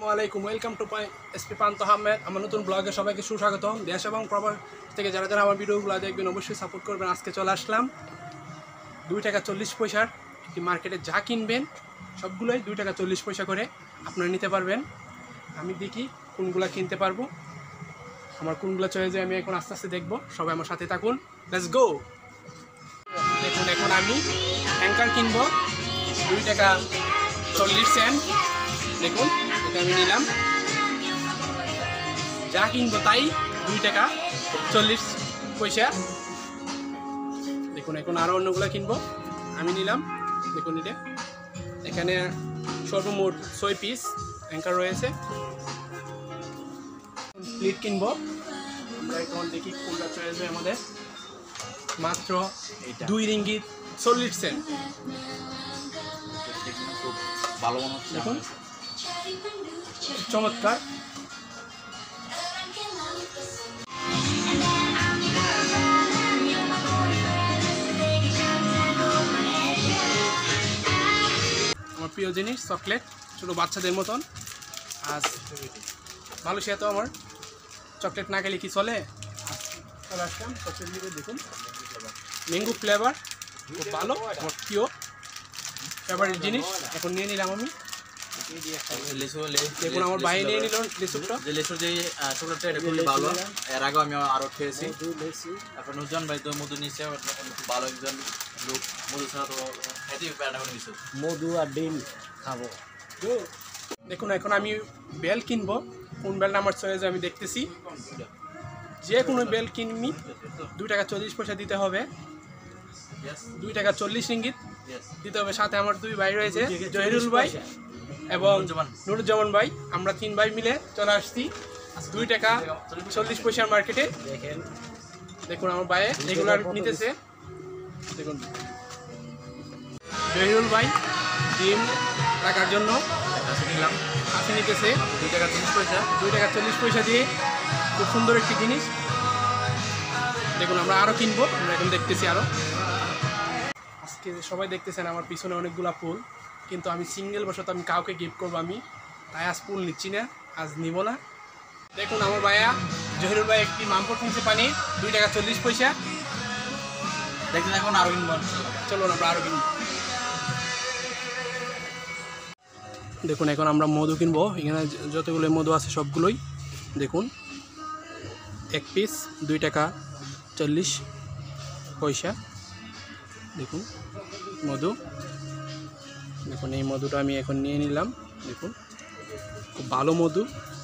আসসালামু আলাইকুম, welcome to SP Pant Ahmed. আমার নতুন ব্লগে সবাইকে সুস্বাগতম। দেশ এবং প্রবাস থেকে যারা যারা আমার ভিডিওগুলো দেখবেন অবশ্যই সাপোর্ট করবেন। আজকে চলে আসলাম 2 টাকা 40 পয়সার একটি মার্কেটে যা কিনবেন সবগুলোই 2 টাকা 40 পয়সা করে আপনারা নিতে পারবেন। আমি দেখি কোনগুলো কিনতে পারবো, আমার কোনগুলো চয়েছে আমি এখন আস্তে আস্তে দেখবো। সবাই আমার সাথে থাকুন, লেটস গো। দেখুন, এখন আমি অ্যাঙ্কার কিনবো 2 টাকা 40 সেন্ট। দেখুন, এটা আমি নিলাম। যা কিনবো তাই 2 টাকা 40 পয়সা। দেখুন, এখন আরও অন্যগুলো কিনবো, আমি নিলাম। দেখুন, এখানে সর্বমোট 6 পিস অ্যাঙ্কার রয়েছে। প্লেট কিনবো আমরা, এখন দেখি কোনটা চয়েস হয় আমাদের। মাত্র 2 রিঙ্গিত 40 সেন্ট। ভালো মনে হচ্ছে, দেখুন চমৎকার। আমার প্রিয় জিনিস চকলেট, ছোটো বাচ্চাদের মতন। আজ মালয়েশিয়া তো আমার চকলেট না খেলে কি চলে। চলে আসলাম চকলেট নিতে। দেখুন, ম্যাঙ্গো ফ্লেভার খুব ভালো, আমার প্রিয় ফেভারিট জিনিস। এখন নিয়ে নিলাম আমি। দেখুন, আমার ভাই নিয়ে নিল লিচুটা। লেসুর যে চকলেটটা, এটা খুবই ভালো। এর আগে আমি আরও খেয়েছি। তারপর নুরজান ভাই তো মধু নিচ্ছে, খুব ভালো একজন লোক। মধু ছাড়া তো খেতেই পারে না কিছু। মধু আর ডিম খাবো। দেখুন, এখন আমি বেল কিনবো। কোন বেলটা আমার চয়েস আমি দেখতেছি। যে কোনো বেল কিনবি 2 টাকা 40 পয়সা দিতে হবে। 2 টাকা 40 রিঙ্গিত দিতে হবে। সাথে আমার 2 ভাই রয়েছে, জহিরুল ভাই এবং নুরুজ্জামান ভাই। আমরা 3 ভাই মিলে চলে আসছি 2 টাকা 40 পয়সার মার্কেটে। দেখুন, আমার ভাই রেগুলার নিতেছে। দেখুন, জহিরুল ভাই ডিম রাখার জন্য নিলাম, হাসি নিতেছে 2 টাকা 30 পয়সা। 2 টাকা 40 পয়সা দিয়ে। খুব সুন্দর একটি জিনিস। দেখুন, আমরা আরও কিনবো, আমরা এখন দেখতেছি আরও। আজকে সবাই দেখতেছেন আমার পিছনে অনেকগুলা ফুল, কিন্তু আমি সিঙ্গেল বসত আমি কাউকে গিফট করবো আমি, তাই আজ ফুল নিচ্ছি না, আজ নিব না। দেখুন, আমার ভাইয়া জহিরুল ভাই একটি মামপট নিচ্ছে পানি 2 টাকা 40 পয়সা। দেখুন, এখন আরও কিনবো, চলুন আমরা আরও কিনবো। দেখুন, এখন আমরা মধু কিনবো। এখানে যতগুলো মধু আছে সবগুলোই দেখুন, 1 পিস 2 টাকা 40 পয়সা। দেখুন মধু। দেখুন, এই মধুটা আমি এখন নিয়ে নিলাম। দেখুন, খুব ভালো মধু।